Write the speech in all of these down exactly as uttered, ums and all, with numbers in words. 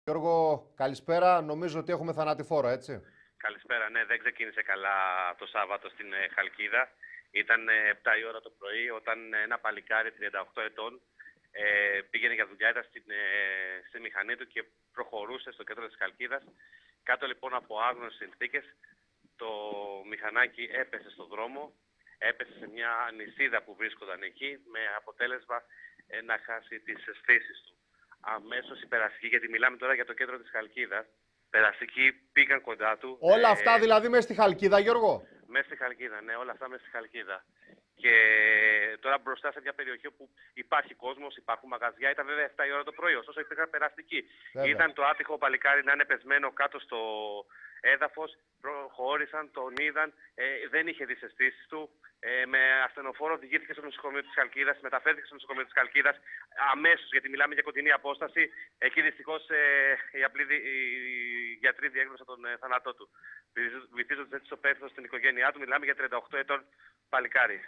Γιώργο, καλησπέρα. Νομίζω ότι έχουμε θανατηφόρο, έτσι. Καλησπέρα. Ναι, δεν ξεκίνησε καλά το Σάββατο στην Χαλκίδα. Ήταν επτά η ώρα το πρωί όταν ένα παλικάρι τριάντα οκτώ ετών ε, πήγαινε για δουλειά, ήταν στην, ε, στη μηχανή του και προχωρούσε στο κέντρο της Χαλκίδας. Κάτω λοιπόν από άγνωστες συνθήκες, το μηχανάκι έπεσε στον δρόμο, έπεσε σε μια νησίδα που βρίσκονταν εκεί, με αποτέλεσμα ε, να χάσει τις αισθήσεις του. Αμέσως οι περαστικοί, γιατί μιλάμε τώρα για το κέντρο της Χαλκίδας, περαστικοί πήγαν κοντά του. Όλα ε, αυτά δηλαδή μέσα στη Χαλκίδα, Γιώργο. Μέσα στη Χαλκίδα, ναι, όλα αυτά μέσα στη Χαλκίδα. Και τώρα μπροστά σε μια περιοχή όπου υπάρχει κόσμος, υπάρχουν μαγαζιά. Ήταν βέβαια επτά η ώρα το πρωί, ωστόσο υπήρχαν περαστικοί. Βέβαια. Ήταν το άτυχο παλικάρι να είναι πεσμένο κάτω στο έδαφος, προχώρησαν, τον είδαν, ε, δεν είχε τις αισθήσεις του. Ε, με ασθενοφόρο οδηγήθηκε στο νοσοκομείο της Χαλκίδας, μεταφέρθηκε στο νοσοκομείο της Χαλκίδας αμέσως, γιατί μιλάμε για κοντινή απόσταση. Εκεί δυστυχώς ε, οι απλοί οι γιατροί διέγνωσαν τον ε, θάνατό του. Βυθίζοντας έτσι στο πέθος στην οικογένειά του, μιλάμε για τριάντα οκτώ ετών παλικάρι.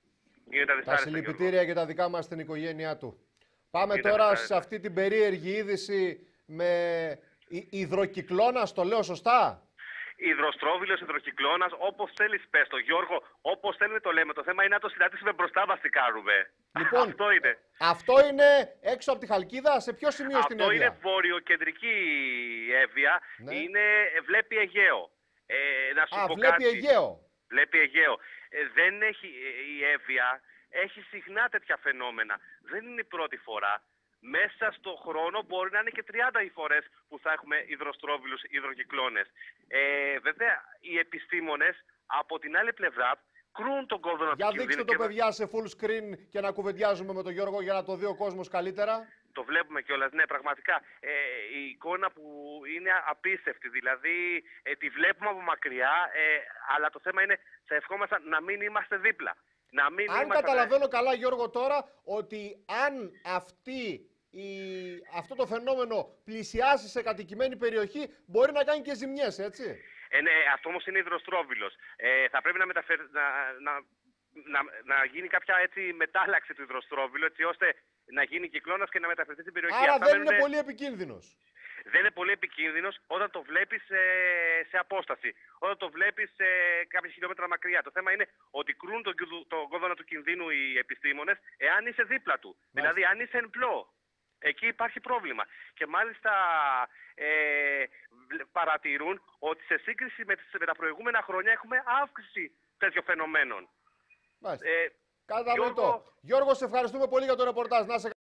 Τα συλληπιτήρια και τα δικά μας στην οικογένειά του. Πάμε είναι τώρα σε αυτή την περίεργη είδηση με υδροκυκλώνας, το λέω σωστά. Υδροστρόβιλος, υδροκυκλώνας, όπως θέλεις πες το, Γιώργο, όπως θέλουμε το λέμε. Το θέμα είναι να το συναντήσουμε μπροστά μας τι κάνουμε. Λοιπόν, αυτό είναι. Αυτό είναι έξω από τη Χαλκίδα, σε ποιο σημείο αυτό στην Εύβοια? Αυτό είναι βορειοκεντρική Εύβοια, ναι. είναι, βλέπει Αιγαίο. Ε, να σου Α, πω βλέπει κάτι. Αιγαίο. Βλέπει Αιγαίο. Ε, δεν έχει, η Εύβοια έχει συχνά τέτοια φαινόμενα. Δεν είναι η πρώτη φορά. Μέσα στο χρόνο μπορεί να είναι και τριάντα οι φορές που θα έχουμε υδροστρόβιλους, υδροκυκλώνες. Ε, βέβαια, οι επιστήμονες από την άλλη πλευρά κρούν τον κόδωνα του κινδύνου. Για δείξτε το, και... παιδιά, σε full screen και να κουβεντιάζουμε με τον Γιώργο για να το δει ο κόσμος καλύτερα. Το βλέπουμε κιόλας, ναι, πραγματικά. Ε, η εικόνα που είναι απίστευτη, δηλαδή ε, τη βλέπουμε από μακριά, ε, αλλά το θέμα είναι, θα ευχόμασταν να μην είμαστε δίπλα. Να μην αν είμαστε... καταλαβαίνω καλά, Γιώργο, τώρα, ότι αν αυτή, η... αυτό το φαινόμενο πλησιάσει σε κατοικημένη περιοχή, μπορεί να κάνει και ζημιές, έτσι. Ε, ναι, αυτό όμως είναι υδροστρόβιλος. Ε, θα πρέπει να, μεταφερ... να, να, να, να γίνει κάποια έτσι μετάλλαξη του υδροστρόβιλου, έτσι ώστε να γίνει κυκλώνας και να μεταφερθεί στην περιοχή. Άρα αυτά δεν μένουν... είναι πολύ επικίνδυνος. Δεν είναι πολύ επικίνδυνος όταν το βλέπεις σε, σε απόσταση. Όταν το βλέπεις σε κάποια χιλιόμετρα μακριά. Το θέμα είναι ότι κρούν τον, τον κόδωνα του κινδύνου οι επιστήμονες εάν είσαι δίπλα του. Μάλιστα. Δηλαδή αν είσαι εν πλώ. Εκεί υπάρχει πρόβλημα. Και μάλιστα ε, παρατηρούν ότι σε σύγκριση με, τις, με τα προηγούμενα χρόνια έχουμε αύξηση τέτοιων φαινομένων. Μάλιστα. Ε, Κατανοητό. Γιώργο... Γιώργο, σε ευχαριστούμε πολύ για το ρεπορτάζ. Να σε...